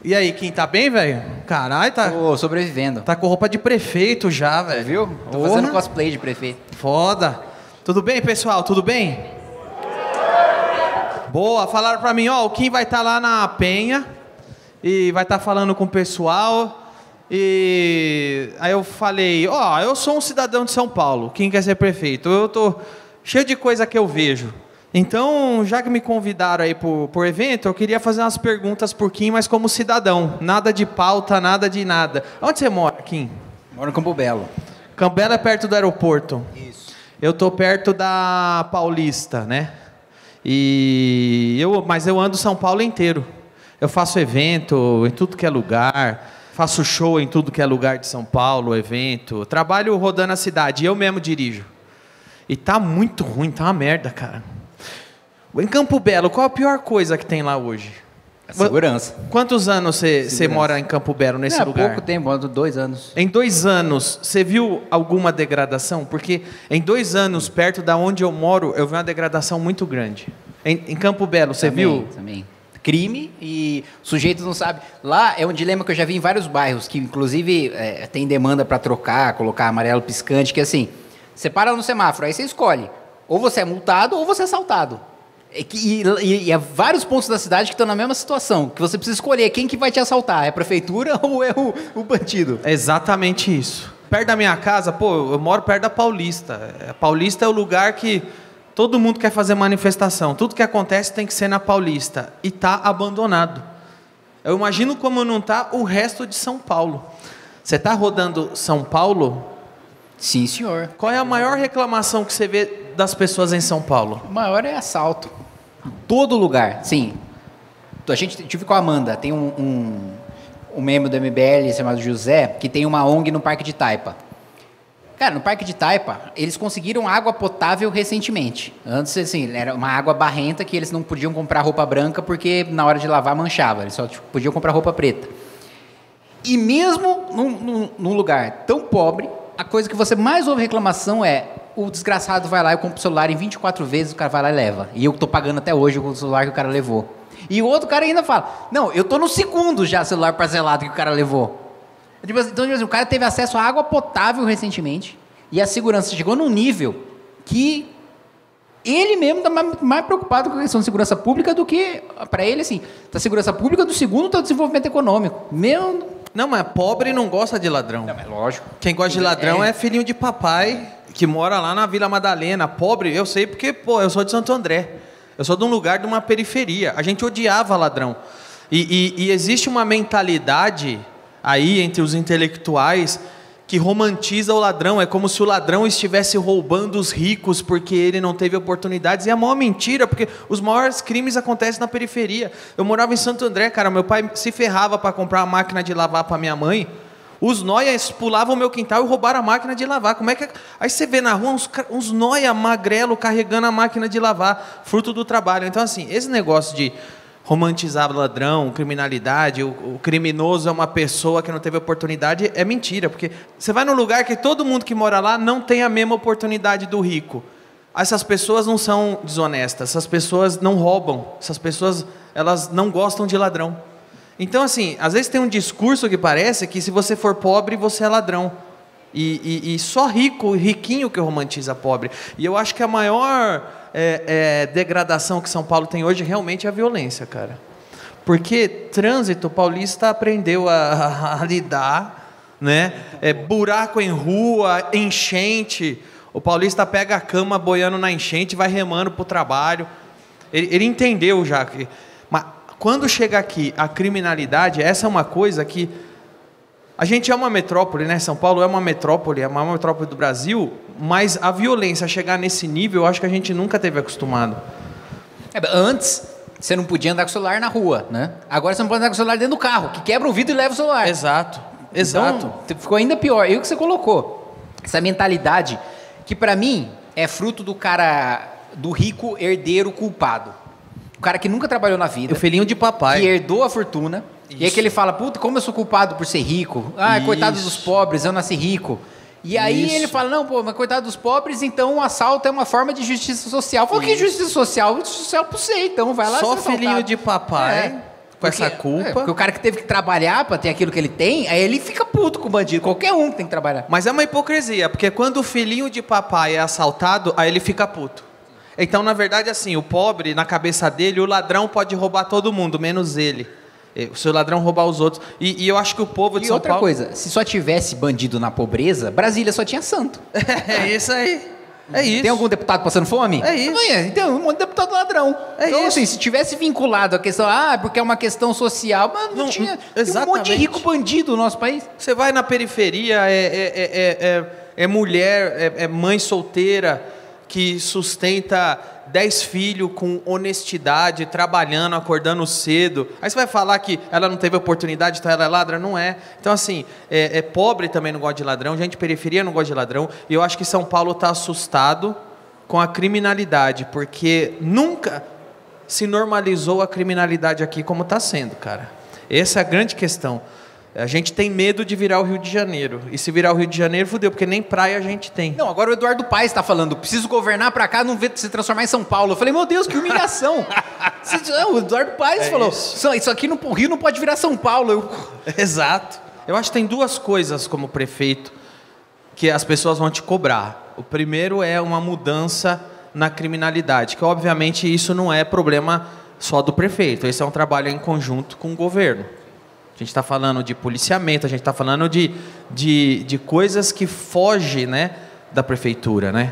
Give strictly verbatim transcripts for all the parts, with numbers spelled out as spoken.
E aí, Kim, tá bem, velho? Caralho, tá... Tô sobrevivendo. Tá com roupa de prefeito já, velho. Viu? Tô Porra. fazendo cosplay de prefeito. Foda. Tudo bem, pessoal? Tudo bem? Boa. Falaram pra mim, ó, o Kim vai estar tá lá na Penha e vai estar tá falando com o pessoal. E aí eu falei, ó, eu sou um cidadão de São Paulo. Quem quer ser prefeito? Eu tô cheio de coisa que eu vejo. Então, já que me convidaram aí pro, pro evento, eu queria fazer umas perguntas por Kim, mas como cidadão. Nada de pauta, nada de nada. Onde você mora, Kim? Moro no Campo Belo. Campo Belo é perto do aeroporto. Isso. Eu tô perto da Paulista, né? E eu, mas eu ando São Paulo inteiro. Eu faço evento em tudo que é lugar, faço show em tudo que é lugar de São Paulo, evento. Trabalho rodando a cidade, eu mesmo dirijo. E tá muito ruim, tá uma merda, cara. Em Campo Belo, qual a pior coisa que tem lá hoje? A segurança. Quantos anos você mora em Campo Belo, nesse Não, lugar? Há pouco tempo, há dois anos. Em dois anos, você viu alguma degradação? Porque em dois anos, perto da onde eu moro, eu vi uma degradação muito grande. Em, em Campo Belo, você viu? Também. Crime e o sujeito não sabe. Lá é um dilema que eu já vi em vários bairros, que inclusive é, tem demanda para trocar, colocar amarelo piscante, que assim, você para no semáforo, aí você escolhe. Ou você é multado ou você é assaltado. E, e, e há vários pontos da cidade que estão na mesma situação, que você precisa escolher quem que vai te assaltar, é a prefeitura ou é o, o bandido? É exatamente isso. Perto da minha casa, pô, eu moro perto da Paulista. A Paulista é o lugar que todo mundo quer fazer manifestação. Tudo que acontece tem que ser na Paulista. E tá abandonado. Eu imagino como não tá o resto de São Paulo. Você tá rodando São Paulo? Sim, senhor. Qual é a maior reclamação que você vê das pessoas em São Paulo? O maior é assalto. Todo lugar, sim. A gente tive com a Amanda, tem um, um, um membro do M B L chamado José, que tem uma O N G no Parque de Taipa. Cara, no Parque de Taipa, eles conseguiram água potável recentemente. Antes, assim, era uma água barrenta que eles não podiam comprar roupa branca porque na hora de lavar manchava. Eles só tipo, podiam comprar roupa preta. E mesmo num, num, num lugar tão pobre, a coisa que você mais ouve reclamação é o desgraçado vai lá e compra o celular em vinte e quatro vezes, o cara vai lá e leva. E eu tô pagando até hoje o celular que o cara levou. E o outro cara ainda fala, não, eu tô no segundo já celular parcelado que o cara levou. Então, o cara teve acesso à água potável recentemente e a segurança chegou num nível que ele mesmo está mais, mais preocupado com a questão de segurança pública do que, para ele, assim, da segurança pública do segundo do desenvolvimento econômico. Meu... Não, mas pobre não gosta de ladrão. Não, mas lógico. Quem gosta de ladrão é, é filhinho de papai que mora lá na Vila Madalena. Pobre, eu sei porque, pô, eu sou de Santo André. Eu sou de um lugar, de uma periferia. A gente odiava ladrão. E, e, e existe uma mentalidade aí entre os intelectuais que romantiza o ladrão. É como se o ladrão estivesse roubando os ricos porque ele não teve oportunidades. E é a maior mentira, porque os maiores crimes acontecem na periferia. Eu morava em Santo André, cara. Meu pai se ferrava para comprar uma máquina de lavar para minha mãe. Os noias pulavam o meu quintal e roubaram a máquina de lavar. Como é que... Aí você vê na rua uns, uns noia magrelo carregando a máquina de lavar, fruto do trabalho. Então, assim, esse negócio de romantizar ladrão, criminalidade, o, o criminoso é uma pessoa que não teve oportunidade, é mentira. Porque você vai num lugar que todo mundo que mora lá não tem a mesma oportunidade do rico. Essas pessoas não são desonestas, essas pessoas não roubam, essas pessoas elas não gostam de ladrão. Então, assim, às vezes tem um discurso que parece que se você for pobre, você é ladrão. E, e, e só rico, riquinho que romantiza pobre. E eu acho que a maior é, é, degradação que São Paulo tem hoje realmente é a violência, cara. Porque trânsito, o paulista aprendeu a, a, a lidar, né? É, buraco em rua, enchente. O paulista pega a cama boiando na enchente e vai remando para o trabalho. Ele, ele entendeu já que... Mas, quando chega aqui a criminalidade, essa é uma coisa que a gente é uma metrópole, né? São Paulo é uma metrópole, é a maior metrópole do Brasil, mas a violência chegar nesse nível, eu acho que a gente nunca teve acostumado. É, antes, você não podia andar com o celular na rua, né? Agora você não pode andar com o celular dentro do carro, que quebra o vidro e leva o celular. Exato, exato. Então, ficou ainda pior. E o que você colocou? Essa mentalidade que, para mim, é fruto do cara, do rico herdeiro culpado. O cara que nunca trabalhou na vida. O filhinho de papai. Que herdou a fortuna. Isso. E aí que ele fala, puta, como eu sou culpado por ser rico. Ah, Isso. coitado dos pobres, eu nasci rico. E aí Isso. ele fala, não, pô, mas coitado dos pobres, então o assalto é uma forma de justiça social. Falou, que justiça social? Justiça social pra você, então vai lá. Só filhinho de papai. É. com essa culpa. É, porque o cara que teve que trabalhar pra ter aquilo que ele tem, aí ele fica puto com o bandido. Qualquer um que tem que trabalhar. Mas é uma hipocrisia, porque quando o filhinho de papai é assaltado, aí ele fica puto. Então, na verdade, assim, o pobre, na cabeça dele, o ladrão pode roubar todo mundo, menos ele. Se o ladrão roubar os outros. E, e eu acho que o povo de e São outra Paulo... coisa, se só tivesse bandido na pobreza, Brasília só tinha santo. É isso aí. É isso. Tem algum deputado passando fome? É isso. Não é. Então, um monte de deputado ladrão. É então, isso. assim, se tivesse vinculado a questão, ah, porque é uma questão social, mas não, Não, tinha. Tem um monte de exatamente. rico bandido no nosso país. Você vai na periferia, é, é, é, é, é mulher, é, é mãe solteira que sustenta dez filhos com honestidade, trabalhando, acordando cedo. Aí você vai falar que ela não teve oportunidade, então ela é ladra? Não é. Então, assim, é, é pobre também não gosta de ladrão, gente de periferia não gosta de ladrão. E eu acho que São Paulo está assustado com a criminalidade, porque nunca se normalizou a criminalidade aqui como está sendo, cara. Essa é a grande questão. A gente tem medo de virar o Rio de Janeiro. E se virar o Rio de Janeiro, fudeu, porque nem praia a gente tem. Não, agora o Eduardo Paes está falando, preciso governar para cá, não ver se transformar em São Paulo. Eu falei, meu Deus, que humilhação. O Eduardo Paes é falou, isso. isso aqui no Rio não pode virar São Paulo. Eu... Exato. Eu acho que tem duas coisas como prefeito que as pessoas vão te cobrar. O primeiro é uma mudança na criminalidade, que obviamente isso não é problema só do prefeito. Esse é um trabalho em conjunto com o governo. A gente está falando de policiamento, a gente está falando de, de, de coisas que fogem, né, da prefeitura, né?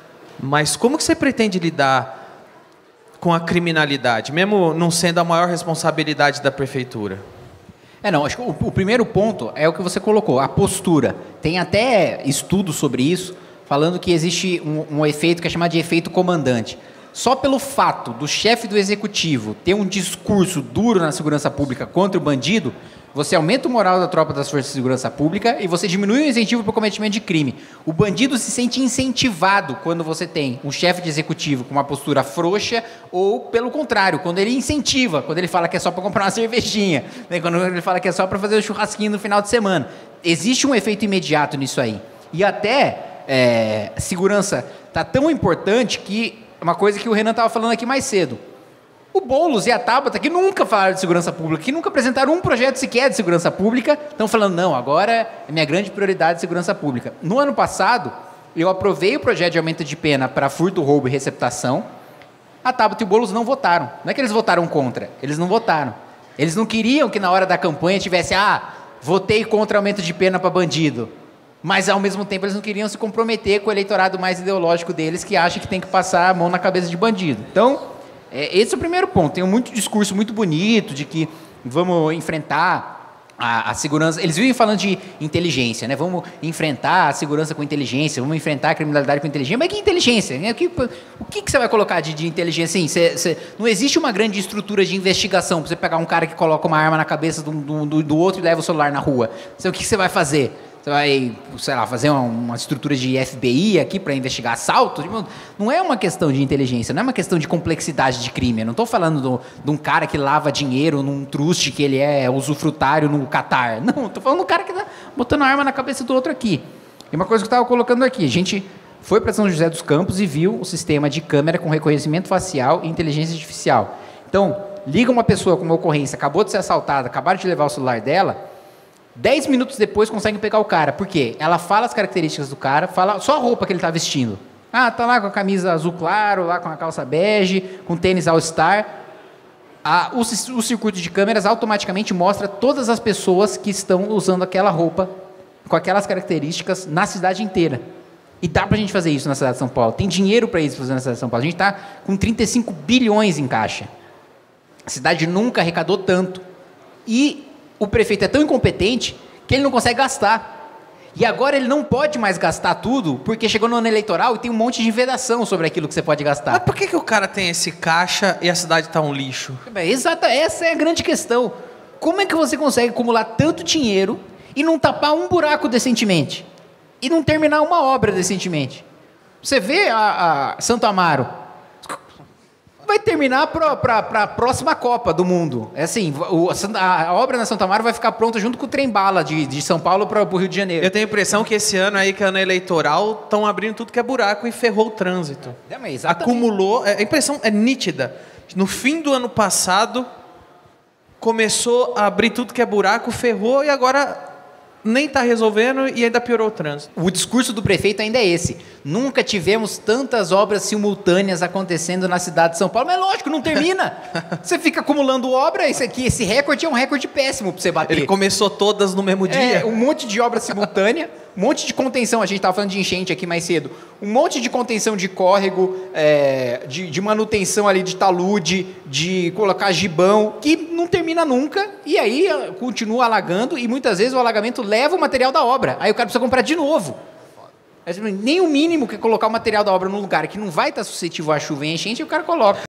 Mas como que você pretende lidar com a criminalidade, mesmo não sendo a maior responsabilidade da prefeitura? É, não, acho que o, o primeiro ponto é o que você colocou, a postura. Tem até estudos sobre isso, falando que existe um, um efeito que é chamado de efeito comandante. Só pelo fato do chefe do executivo ter um discurso duro na segurança pública contra o bandido, você aumenta o moral da tropa das forças de segurança pública e você diminui o incentivo para o cometimento de crime. O bandido se sente incentivado quando você tem um chefe de executivo com uma postura frouxa ou, pelo contrário, quando ele incentiva, quando ele fala que é só para comprar uma cervejinha, né? Quando ele fala que é só para fazer o churrasquinho no final de semana. Existe um efeito imediato nisso aí. E até é, segurança está tão importante que uma coisa que o Renan estava falando aqui mais cedo. O Boulos e a Tabata, que nunca falaram de segurança pública, que nunca apresentaram um projeto sequer de segurança pública, estão falando, não, agora é minha grande prioridade de segurança pública. No ano passado, eu aprovei o projeto de aumento de pena para furto, roubo e receptação. A Tabata e o Boulos não votaram. Não é que eles votaram contra, eles não votaram. Eles não queriam que na hora da campanha tivesse, ah, votei contra aumento de pena para bandido. Mas, ao mesmo tempo, eles não queriam se comprometer com o eleitorado mais ideológico deles, que acha que tem que passar a mão na cabeça de bandido. Então, é, esse é o primeiro ponto. Tem um muito discurso muito bonito de que vamos enfrentar a, a segurança. Eles vivem falando de inteligência, né? Vamos enfrentar a segurança com inteligência, vamos enfrentar a criminalidade com inteligência. Mas que inteligência? O que, o que, que você vai colocar de, de inteligência? Assim, cê, cê, não existe uma grande estrutura de investigação para você pegar um cara que coloca uma arma na cabeça do, do, do outro e leva o celular na rua. Cê, o que, que você vai fazer? Você vai, sei lá, fazer uma, uma estrutura de F B I aqui para investigar assalto? Não é uma questão de inteligência, não é uma questão de complexidade de crime. Eu não estou falando do, de um cara que lava dinheiro num truste que ele é usufrutário no Catar. Não, estou falando do cara que está botando a arma na cabeça do outro aqui. E uma coisa que eu estava colocando aqui, a gente foi para São José dos Campos e viu o sistema de câmera com reconhecimento facial e inteligência artificial. Então, liga uma pessoa com uma ocorrência, acabou de ser assaltada, acabaram de levar o celular dela, dez minutos depois conseguem pegar o cara. Por quê? Ela fala as características do cara, fala só a roupa que ele está vestindo. Ah, tá lá com a camisa azul claro, lá com a calça bege, com tênis All-Star. Ah, o, o circuito de câmeras automaticamente mostra todas as pessoas que estão usando aquela roupa, com aquelas características, na cidade inteira. E dá pra gente fazer isso na cidade de São Paulo. Tem dinheiro para isso fazer na cidade de São Paulo. A gente está com trinta e cinco bilhões em caixa. A cidade nunca arrecadou tanto. E o prefeito é tão incompetente que ele não consegue gastar. E agora ele não pode mais gastar tudo, porque chegou no ano eleitoral e tem um monte de vedação sobre aquilo que você pode gastar. Mas por que, que o cara tem esse caixa e a cidade está um lixo? Exato, essa é a grande questão. Como é que você consegue acumular tanto dinheiro e não tapar um buraco decentemente? E não terminar uma obra decentemente? Você vê a, a Santo Amaro, vai terminar para a próxima Copa do Mundo. É assim, o, a, a obra na Santo Amaro vai ficar pronta junto com o trem-bala de, de São Paulo para o Rio de Janeiro. Eu tenho a impressão que esse ano aí, que é ano eleitoral, estão abrindo tudo que é buraco e ferrou o trânsito. É, mas Acumulou, a impressão é nítida. No fim do ano passado, começou a abrir tudo que é buraco, ferrou e agora nem está resolvendo e ainda piorou o trânsito. O discurso do prefeito ainda é esse. Nunca tivemos tantas obras simultâneas acontecendo na cidade de São Paulo. Mas lógico, não termina. Você fica acumulando obra, esse aqui, esse recorde é um recorde péssimo para você bater. Ele começou todas no mesmo dia? É, um monte de obra simultânea, um monte de contenção, a gente estava falando de enchente aqui mais cedo, um monte de contenção de córrego, é, de, de manutenção ali de talude, de colocar gibão, que não termina nunca, e aí continua alagando, e muitas vezes o alagamento leva o material da obra, aí o cara precisa comprar de novo. Nem o mínimo que é colocar o material da obra num lugar que não vai estar suscetível à chuva e enchente, o cara coloca.